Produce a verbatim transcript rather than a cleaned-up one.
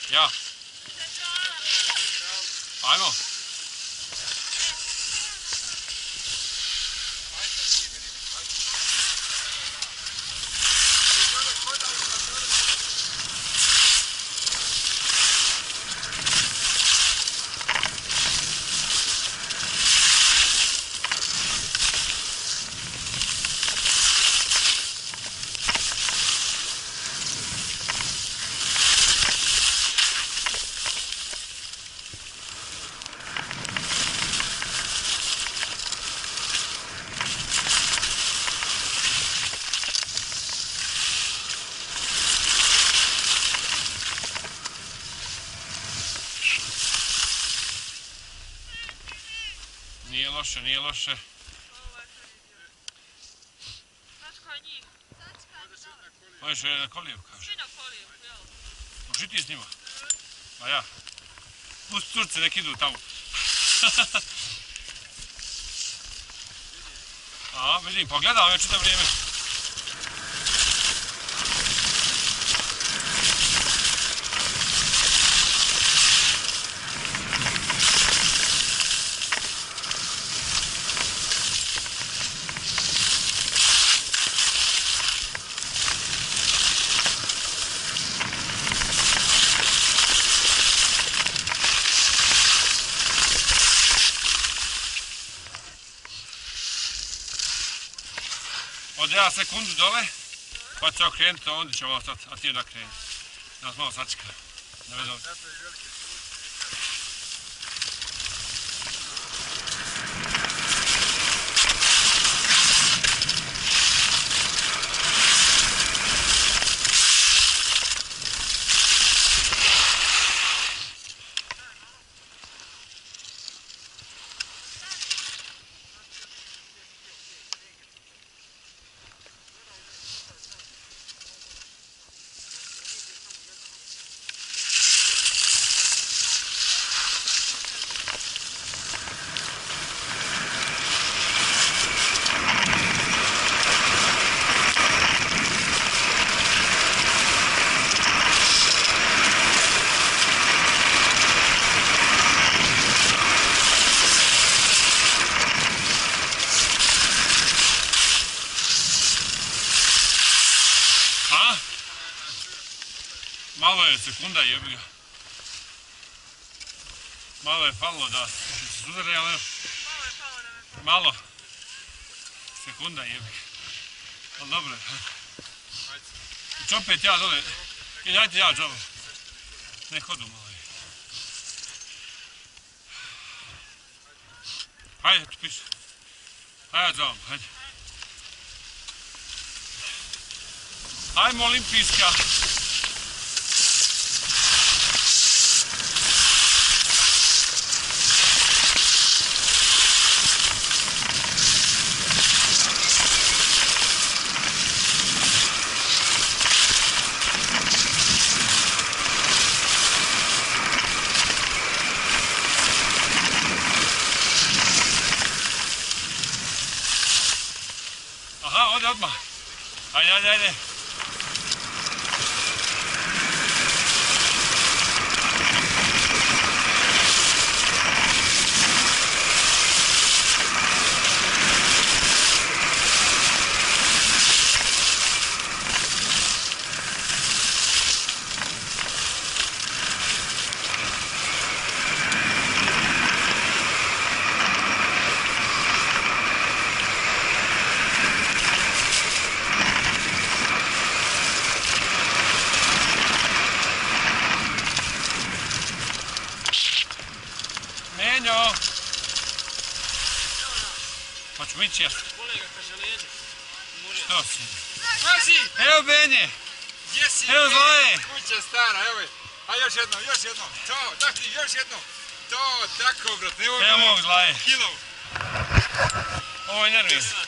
Ja. Ajmo. Nije loše, nije loše. Tačka je njih. Možeš na koliju, kaže. Svi na koliju, jel? Uži ti s njima? Ma ja. Pusti Turce, nek idu tamo. A, vidim, pa gledam već čitav vrijeme. Ode ja sekundu dole, pa će okrenuti, onda ćemo sad, a ti da kreni. Da nas malo sačeka. Da vedem. Malo je sekunda, jebi ga. Malo je falilo da se sudari, ali još... Malo je palo da me palo. Malo. Sekunda, jebi ga. Ali dobro je. Če opet ja dole. I dajte ja džavu. Ne hodu malo je. Hajde, tu piši. Hajde džavu, hajde. Hajmo olimpijska. Aha, ode odmah. Ajde, ajde, ajde. Menjo! Pa ću mi čest. Kolega kaže leđe. Što si? Pazi! Evo Benje! Gdje si? Evo Zlaje! Kuća stara, evo je. A još jedno, još jedno. To, dati, još jedno. To, tako, brat, ne ovo... Evo mog Zlaje. Kilo. Ovo je nervir.